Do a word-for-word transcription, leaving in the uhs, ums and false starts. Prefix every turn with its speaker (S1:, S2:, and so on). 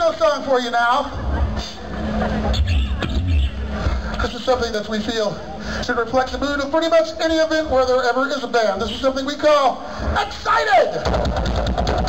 S1: final song for you now. This is something that we feel should reflect the mood of pretty much any event where there ever is a band. This is something we call Excited!